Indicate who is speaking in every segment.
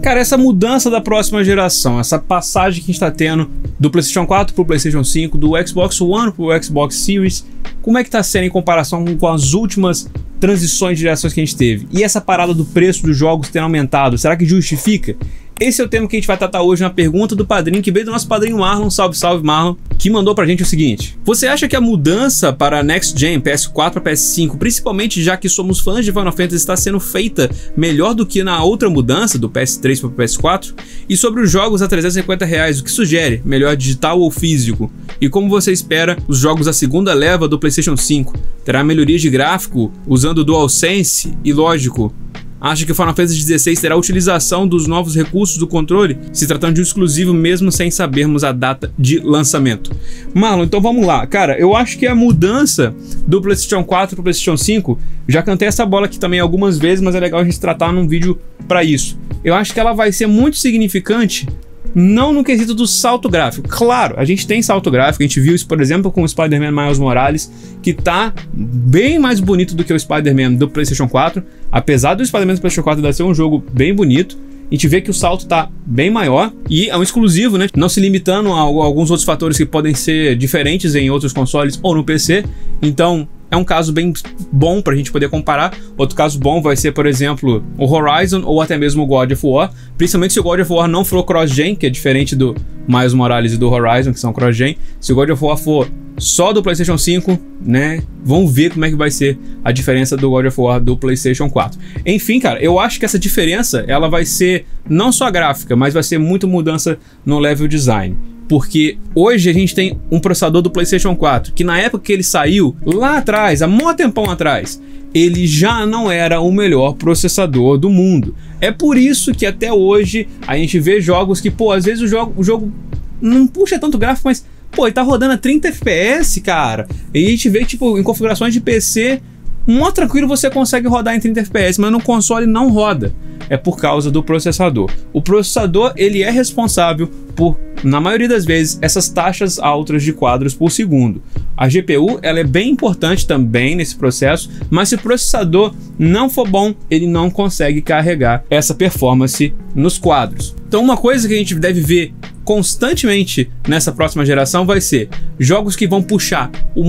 Speaker 1: Cara, essa mudança da próxima geração, essa passagem que a gente tá tendo do PlayStation 4 pro PlayStation 5, do Xbox One pro Xbox Series, como é que tá sendo em comparação com as últimas transições de gerações que a gente teve? E essa parada do preço dos jogos ter aumentado, será que justifica? Esse é o tema que a gente vai tratar hoje na pergunta do padrinho, que veio do nosso padrinho Marlon, salve, salve Marlon, que mandou pra gente o seguinte: você acha que a mudança para Next Gen, PS4 para PS5, principalmente já que somos fãs de Final Fantasy, está sendo feita melhor do que na outra mudança, do PS3 para o PS4? E sobre os jogos a R$350, o que sugere? Melhor digital ou físico? E como você espera os jogos da segunda leva do PlayStation 5? Terá melhoria de gráfico usando o DualSense? E lógico, acha que o Final Fantasy XVI terá utilização dos novos recursos do controle, se tratando de um exclusivo mesmo sem sabermos a data de lançamento? Marlon, então vamos lá. Cara, eu acho que a mudança do PlayStation 4 para o PlayStation 5, já cantei essa bola aqui também algumas vezes, mas é legal a gente tratar num vídeo para isso. Eu acho que ela vai ser muito significante, não no quesito do salto gráfico. Claro, a gente tem salto gráfico, a gente viu isso, por exemplo, com o Spider-Man Miles Morales, que tá bem mais bonito do que o Spider-Man do PlayStation 4. Apesar do Spider-Man do PlayStation 4 ainda ser um jogo bem bonito, a gente vê que o salto tá bem maior e é um exclusivo, né? Não se limitando a alguns outros fatores que podem ser diferentes em outros consoles ou no PC. Então, é um caso bem bom pra gente poder comparar. Outro caso bom vai ser, por exemplo, o Horizon ou até mesmo o God of War, principalmente se o God of War não for cross-gen, que é diferente do Miles Morales e do Horizon, que são cross-gen. Se o God of War for só do PlayStation 5, né, vamos ver como é que vai ser a diferença do God of War do PlayStation 4. Enfim, cara, eu acho que essa diferença, ela vai ser não só gráfica, mas vai ser muito mudança no level design. Porque hoje a gente tem um processador do PlayStation 4, que na época que ele saiu, lá atrás, há muito tempão atrás, ele já não era o melhor processador do mundo. É por isso que até hoje a gente vê jogos que, pô, às vezes o jogo não puxa tanto gráfico, mas, pô, ele tá rodando a 30 FPS, cara. E a gente vê, tipo, em configurações de PC, mó tranquilo você consegue rodar em 30 FPS, mas no console não roda. É por causa do processador. O processador, ele é responsável por, na maioria das vezes, essas taxas altas de quadros por segundo. A GPU, ela é bem importante também nesse processo, mas se o processador não for bom, ele não consegue carregar essa performance nos quadros. Então uma coisa que a gente deve ver constantemente nessa próxima geração vai ser jogos que vão puxar o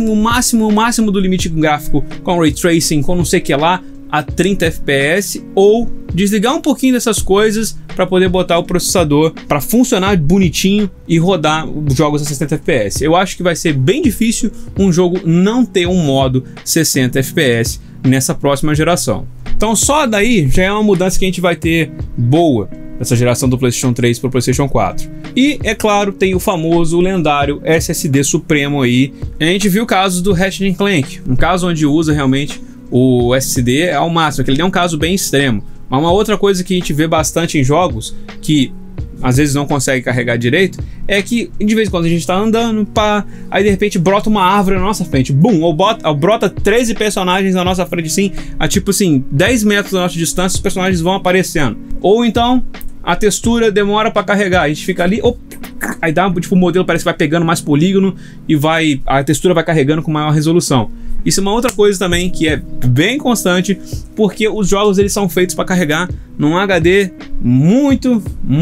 Speaker 1: máximo do limite gráfico com Ray Tracing, com não sei o que lá, a 30 FPS, ou desligar um pouquinho dessas coisas para poder botar o processador para funcionar bonitinho e rodar os jogos a 60 FPS. Eu acho que vai ser bem difícil um jogo não ter um modo 60 FPS nessa próxima geração. Então só daí já é uma mudança que a gente vai ter boa nessa geração do PlayStation 3 para o PlayStation 4. E, é claro, tem o famoso, o lendário SSD Supremo aí. A gente viu casos do Ratchet & Clank, um caso onde usa realmente o SSD ao máximo, que ele é um caso bem extremo. Mas uma outra coisa que a gente vê bastante em jogos, que às vezes não consegue carregar direito, é que de vez em quando a gente tá andando, pá, aí de repente brota uma árvore na nossa frente, bum, ou brota 13 personagens na nossa frente, assim, a tipo assim, 10 metros da nossa distância, os personagens vão aparecendo. Ou então, a textura demora pra carregar, a gente fica ali, aí dá, tipo, o modelo parece que vai pegando mais polígono e a textura vai carregando com maior resolução. Isso é uma outra coisa também que é bem constante, porque os jogos eles são feitos para carregar num HD muito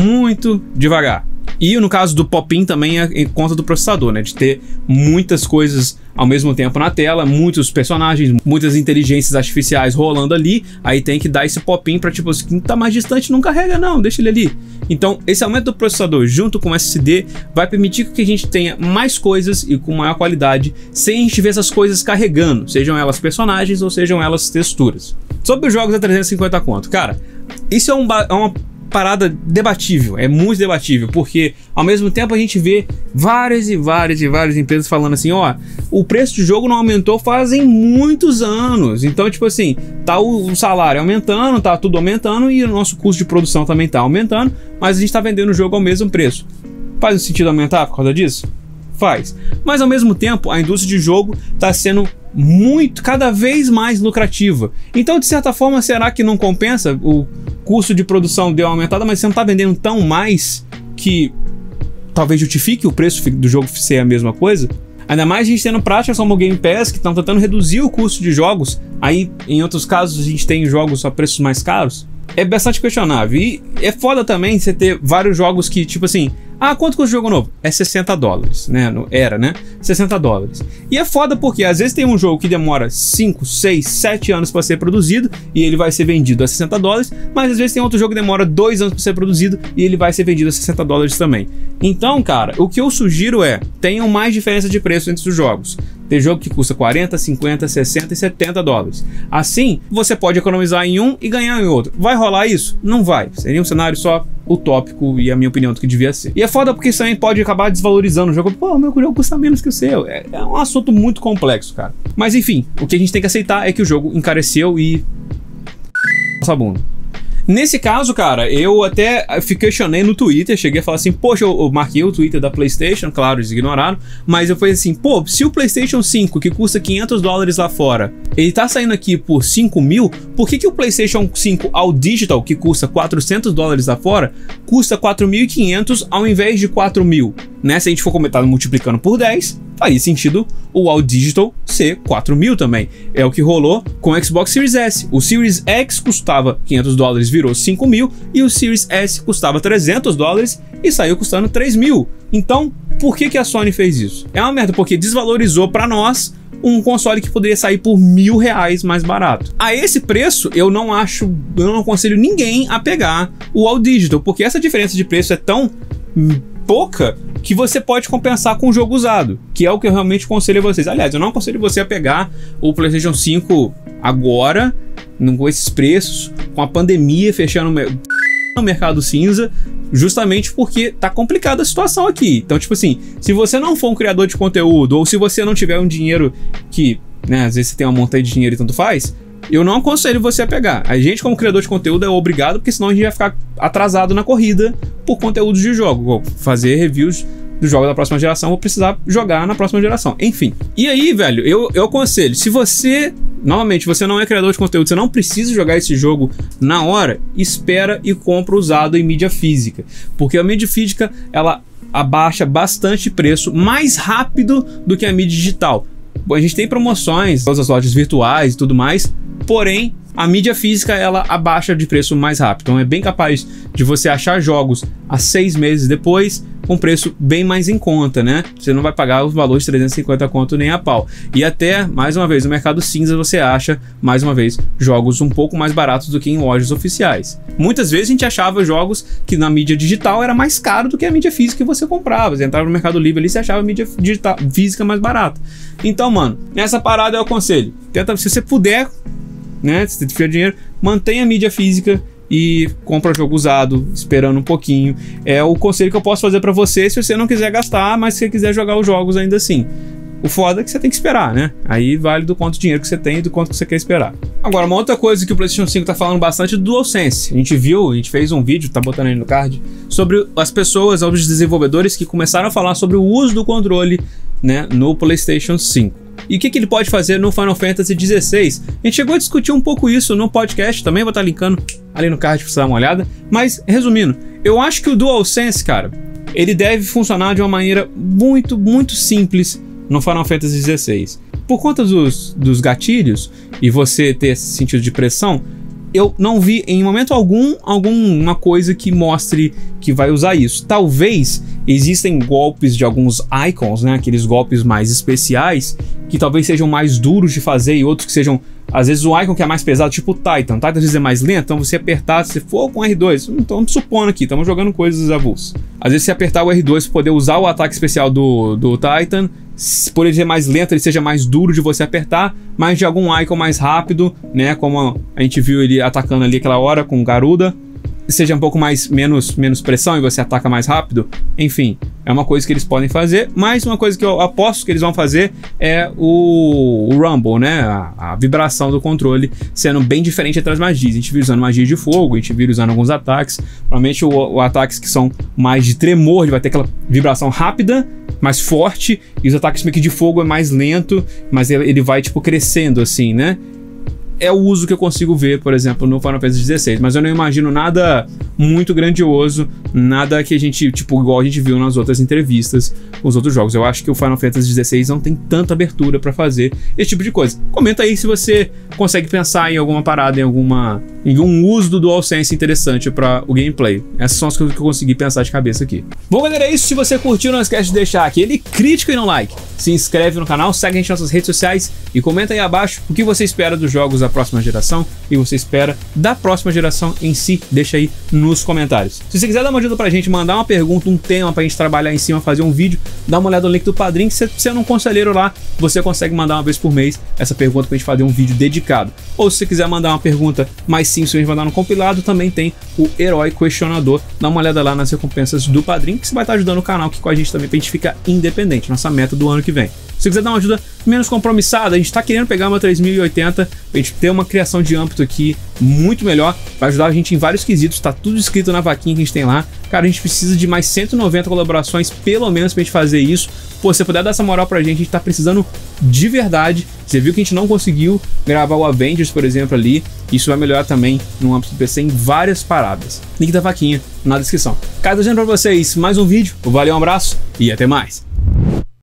Speaker 1: devagar. E no caso do pop-in também é em conta do processador, né? De ter muitas coisas ao mesmo tempo na tela, muitos personagens, muitas inteligências artificiais rolando ali, aí tem que dar esse pop-in para tipo, quem tá mais distante não carrega não, deixa ele ali. Então esse aumento do processador junto com o SSD vai permitir que a gente tenha mais coisas e com maior qualidade, sem a gente ver essas coisas carregando, sejam elas personagens ou sejam elas texturas. Sobre os jogos a 350 conto, cara, isso é uma parada debatível, é muito debatível, porque ao mesmo tempo a gente vê várias empresas falando assim, ó, o preço do jogo não aumentou fazem muitos anos, então tipo assim, tá o salário aumentando, tá tudo aumentando e o nosso custo de produção também tá aumentando, mas a gente tá vendendo o jogo ao mesmo preço. Faz sentido aumentar por causa disso? Faz. Mas ao mesmo tempo a indústria de jogo tá sendo cada vez mais lucrativa. Então de certa forma será que não compensa? O custo de produção deu uma aumentada, mas você não tá vendendo tão mais que talvez justifique o preço do jogo ser a mesma coisa? Ainda mais a gente tendo práticas como o Game Pass que estão tentando reduzir o custo de jogos. Aí em outros casos a gente tem jogos a preços mais caros. é bastante questionável. E é foda também você ter vários jogos que, tipo assim, quanto custa o jogo novo? É $60, né? Era, né? $60. E é foda porque às vezes tem um jogo que demora 5, 6, 7 anos para ser produzido e ele vai ser vendido a $60, mas às vezes tem outro jogo que demora 2 anos para ser produzido e ele vai ser vendido a $60 também. Então, cara, o que eu sugiro é, tenham mais diferença de preço entre os jogos. Tem jogo que custa 40, 50, 60 e $70. Assim, você pode economizar em um e ganhar em outro. Vai rolar isso? Não vai. Seria um cenário só utópico e a minha opinião do que devia ser. E é foda porque isso também pode acabar desvalorizando o jogo. Pô, meu jogo custa menos que o seu. É um assunto muito complexo, cara. Mas enfim, o que a gente tem que aceitar é que o jogo encareceu e... nossa bunda. Nesse caso, cara, eu até questionei no Twitter, cheguei a falar assim, poxa, eu marquei o Twitter da PlayStation, claro, eles ignoraram, mas eu falei assim, pô, se o PlayStation 5, que custa $500 lá fora, ele tá saindo aqui por 5 mil, por que o PlayStation 5 ao digital, que custa $400 lá fora, custa 4.500 ao invés de 4.000? Né? Se a gente for multiplicando por 10, faria sentido o All Digital ser 4.000 também. É o que rolou com o Xbox Series S. O Series X custava $500, virou 5.000, e o Series S custava $300 e saiu custando 3.000. Então, por que a Sony fez isso? É uma merda, porque desvalorizou para nós um console que poderia sair por R$1.000 mais barato. A esse preço, eu não aconselho ninguém a pegar o All Digital, porque essa diferença de preço é tão pouca que você pode compensar com o jogo usado, que é o que eu realmente aconselho a vocês. Aliás, eu não aconselho você a pegar o PlayStation 5 agora, com esses preços, com a pandemia fechando no mercado cinza, justamente porque tá complicada a situação aqui. Então, tipo assim, se você não for um criador de conteúdo, ou se você não tiver um dinheiro que, né, às vezes você tem uma montanha de dinheiro e tanto faz, eu não aconselho você a pegar. A gente, como criador de conteúdo, é obrigado, porque senão a gente vai ficar atrasado na corrida por conteúdos de jogo. Vou fazer reviews do jogo da próxima geração, vou precisar jogar na próxima geração. Enfim. E aí, velho, eu aconselho, se você, novamente, você não é criador de conteúdo, você não precisa jogar esse jogo na hora, espera e compra usado em mídia física. Porque a mídia física, ela abaixa bastante preço, mais rápido do que a mídia digital. A gente tem promoções, todas as lojas virtuais e tudo mais, porém, a mídia física, ela abaixa de preço mais rápido. Então é bem capaz de você achar jogos a 6 meses depois, com preço bem mais em conta, né? Você não vai pagar os valores de 350 conto nem a pau. E até, mais uma vez, no mercado cinza você acha, mais uma vez, jogos um pouco mais baratos do que em lojas oficiais. Muitas vezes a gente achava jogos que na mídia digital era mais caro do que a mídia física que você comprava. Você entrava no Mercado Livre ali, você achava a mídia digital, física mais barata. Então, mano, nessa parada eu aconselho, tenta, se você puder, né, se você tiver dinheiro, mantenha a mídia física e compra jogo usado, esperando um pouquinho. É o conselho que eu posso fazer pra você se você não quiser gastar, mas se você quiser jogar os jogos ainda assim. O foda é que você tem que esperar, né? Aí vale do quanto dinheiro que você tem e do quanto que você quer esperar. Agora, uma outra coisa que o PlayStation 5 tá falando bastante é do DualSense. A gente fez um vídeo, tá botando aí no card, sobre as pessoas, os desenvolvedores que começaram a falar sobre o uso do controle, né, no PlayStation 5. E o que ele pode fazer no Final Fantasy XVI? A gente chegou a discutir um pouco isso no podcast, também vou estar linkando ali no card pra você dar uma olhada. Mas, resumindo, eu acho que o DualSense, cara, ele deve funcionar de uma maneira muito, muito simples no Final Fantasy XVI. Por conta dos gatilhos e você ter esse sentido de pressão, eu não vi em momento alguma coisa que mostre que vai usar isso. Talvez existem golpes de alguns icons, né, aqueles golpes mais especiais, que talvez sejam mais duros de fazer e outros que sejam, às vezes o icon que é mais pesado, tipo o Titan. O Titan às vezes é mais lento, então você apertar, se for com R2, então supondo aqui, estamos jogando coisas avulsas. Às vezes você apertar o R2 para poder usar o ataque especial do Titan, por ele ser mais lento, ele seja mais duro de você apertar, mas de algum icon mais rápido, né, como a gente viu ele atacando ali aquela hora com o Garuda, seja um pouco menos pressão e você ataca mais rápido. Enfim, é uma coisa que eles podem fazer, mas uma coisa que eu aposto que eles vão fazer é o Rumble, né, a vibração do controle sendo bem diferente entre as magias. A gente viu usando magia de fogo, a gente viu usando alguns ataques, provavelmente o ataques que são mais de tremor, ele vai ter aquela vibração rápida, mais forte, e os ataques meio que de fogo é mais lento, mas ele vai tipo crescendo assim, né? é o uso que eu consigo ver, por exemplo, no Final Fantasy XVI, mas eu não imagino nada muito grandioso, nada que a gente, tipo, igual a gente viu nas outras entrevistas com os outros jogos. Eu acho que o Final Fantasy XVI não tem tanta abertura pra fazer esse tipo de coisa. Comenta aí se você consegue pensar em alguma parada, em algum uso do DualSense interessante para o gameplay. Essas são as coisas que eu consegui pensar de cabeça aqui. Bom, galera, é isso. Se você curtiu, não esquece de deixar aquele crítico e não like. Se inscreve no canal, segue a gente nas nossas redes sociais e comenta aí abaixo o que você espera dos jogos da próxima geração e você espera da próxima geração em si. Deixa aí nos comentários. Se você quiser dar uma ajuda pra gente, mandar uma pergunta, um tema pra gente trabalhar em cima, fazer um vídeo, dá uma olhada no link do Padrim, que se você é um conselheiro lá, você consegue mandar uma vez por mês essa pergunta pra gente fazer um vídeo dedicado. Ou se você quiser mandar uma pergunta mais simples pra gente mandar no compilado, também tem o Herói Questionador. Dá uma olhada lá nas recompensas do Padrim, que você vai estar ajudando o canal aqui com a gente também pra gente ficar independente, nossa meta do ano que vem. Se você quiser dar uma ajuda menos compromissada, a gente tá querendo pegar uma 3080 pra gente ter uma criação de âmbito aqui muito melhor, vai ajudar a gente em vários quesitos, tá tudo escrito na vaquinha que a gente tem lá. Cara, a gente precisa de mais 190 colaborações, pelo menos, pra gente fazer isso. Pô, se você puder dar essa moral pra gente tá precisando de verdade. Você viu que a gente não conseguiu gravar o Avengers, por exemplo, ali. Isso vai melhorar também no âmbito do PC em várias paradas. Link da vaquinha na descrição. Cara, tô dizendo pra vocês mais um vídeo. Valeu, um abraço e até mais.